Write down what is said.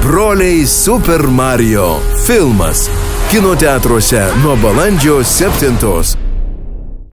Broliai Super Mario filmas. Kino teatruose nuo balandžio 7.